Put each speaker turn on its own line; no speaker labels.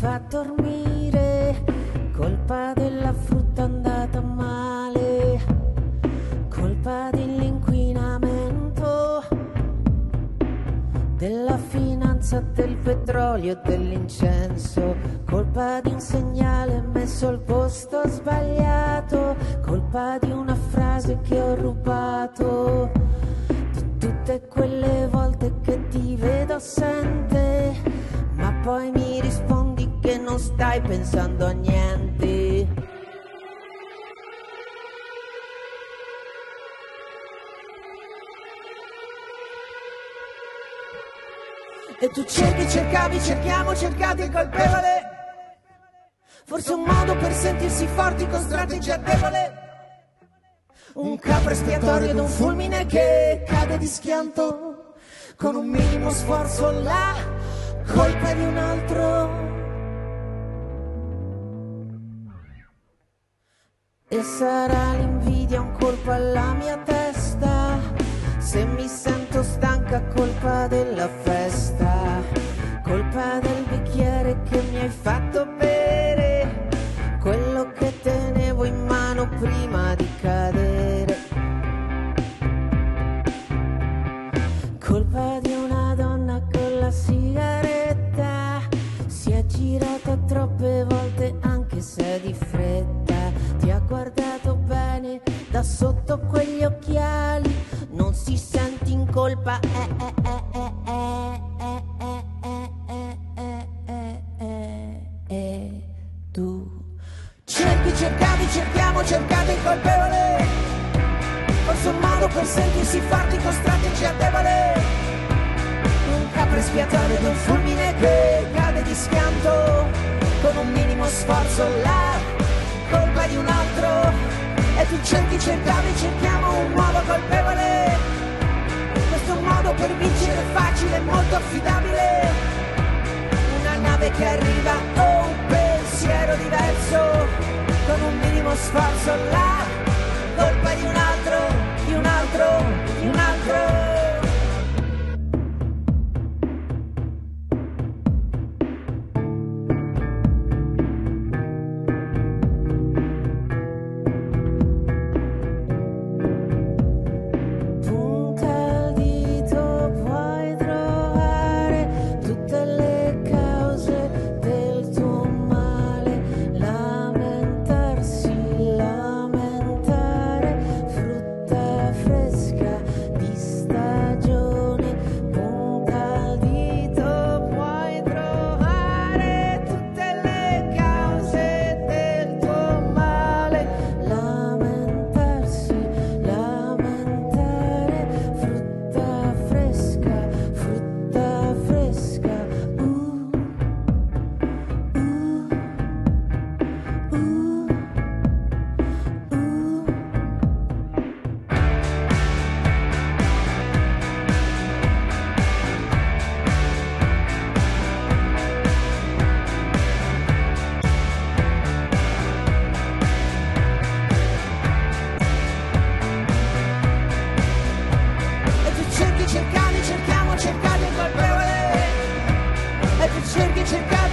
fa dormire, colpa della frutta andata male, colpa dell'inquinamento, della finanza, del petrolio e dell'incenso, colpa di un segnale messo al posto sbagliato, colpa di una frase che ho rubato, di tutte quelle volte che ti vedo assente, ma poi mi rispondi che non stai pensando a niente. E tu cerchi, cercavi, cerchiamo, cercate il colpevole. Forse un modo per sentirsi forti con strategia debole. Un capro espiatorio ed un fulmine che cade di schianto. Con un minimo sforzo la colpa di un altro. E sarà l'invidia un colpo alla mia testa. Se mi sento stanca, colpa della festa, colpa del bicchiere che mi hai fatto bere, quello che tenevo in mano prima di cadere, colpa di una donna con la sigaretta, si è girata troppe volte anche se è di fretta, ti ha guardato bene da sotto quegli occhiali, non si senti in colpa, tu cerchi, cercavi, cerchiamo, cercate il colpevole, forse un modo per sentirsi forti con strategia debole, un capro espiatorio ed un fulmine che cade di schianto, con un minimo sforzo la colpa di un altro. E tu cerchi, cercavi, cerchiamo un nuovo colpevole. Questo è un modo per vincere facile e molto affidabile. Una nave che arriva o un pensiero diverso. Con un minimo sforzo la colpa di un altro, di un altro, di un altro. Cercare